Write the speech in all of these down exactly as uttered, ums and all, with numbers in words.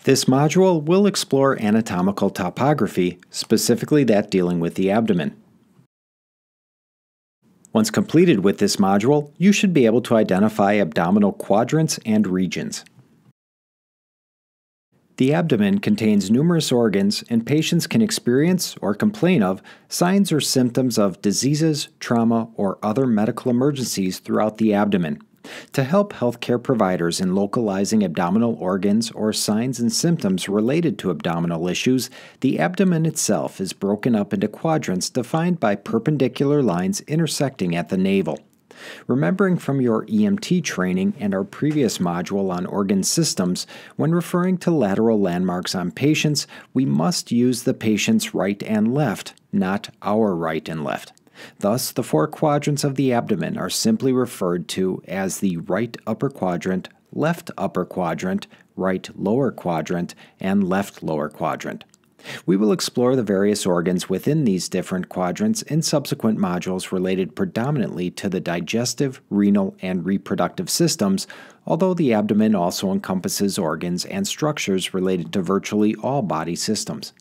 This module will explore anatomical topography, specifically that dealing with the abdomen. Once completed with this module, you should be able to identify abdominal quadrants and regions. The abdomen contains numerous organs, and patients can experience or complain of signs or symptoms of diseases, trauma, or other medical emergencies throughout the abdomen. To help healthcare providers in localizing abdominal organs or signs and symptoms related to abdominal issues, the abdomen itself is broken up into quadrants defined by perpendicular lines intersecting at the navel. Remembering from your E M T training and our previous module on organ systems, when referring to lateral landmarks on patients, we must use the patient's right and left, not our right and left. Thus, the four quadrants of the abdomen are simply referred to as the right upper quadrant, left upper quadrant, right lower quadrant, and left lower quadrant. We will explore the various organs within these different quadrants in subsequent modules related predominantly to the digestive, renal, and reproductive systems, although the abdomen also encompasses organs and structures related to virtually all body systems.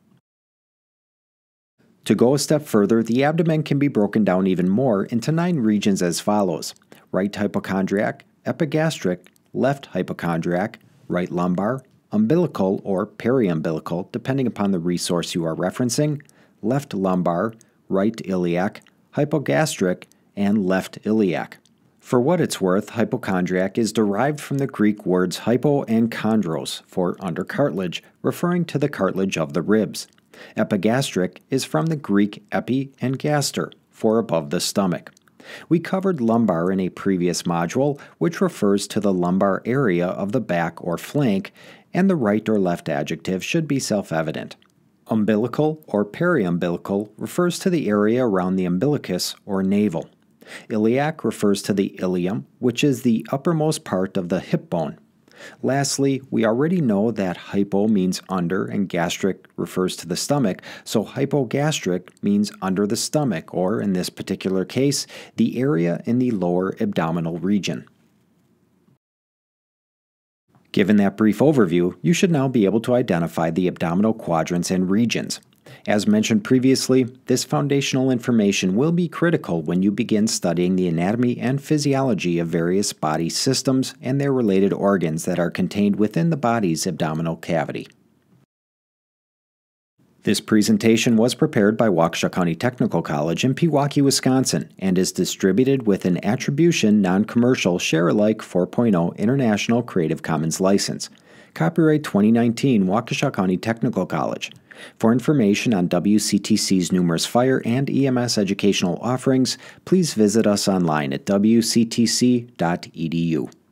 To go a step further, the abdomen can be broken down even more into nine regions as follows: right hypochondriac, epigastric, left hypochondriac, right lumbar, umbilical or periumbilical, depending upon the resource you are referencing, left lumbar, right iliac, hypogastric, and left iliac. For what it's worth, hypochondriac is derived from the Greek words hypo and chondros, for undercartilage, referring to the cartilage of the ribs. Epigastric is from the Greek epi and gaster, for above the stomach. We covered lumbar in a previous module, which refers to the lumbar area of the back or flank, and the right or left adjective should be self-evident. Umbilical or periumbilical refers to the area around the umbilicus or navel. Iliac refers to the ilium, which is the uppermost part of the hip bone. Lastly, we already know that hypo means under and gastric refers to the stomach, so hypogastric means under the stomach, or in this particular case, the area in the lower abdominal region. Given that brief overview, you should now be able to identify the abdominal quadrants and regions. As mentioned previously, this foundational information will be critical when you begin studying the anatomy and physiology of various body systems and their related organs that are contained within the body's abdominal cavity. This presentation was prepared by Waukesha County Technical College in Pewaukee, Wisconsin, and is distributed with an Attribution Non-Commercial Share-alike four point oh International Creative Commons license. Copyright twenty nineteen Waukesha County Technical College. For information on W C T C's numerous fire and E M S educational offerings, please visit us online at W C T C dot E D U.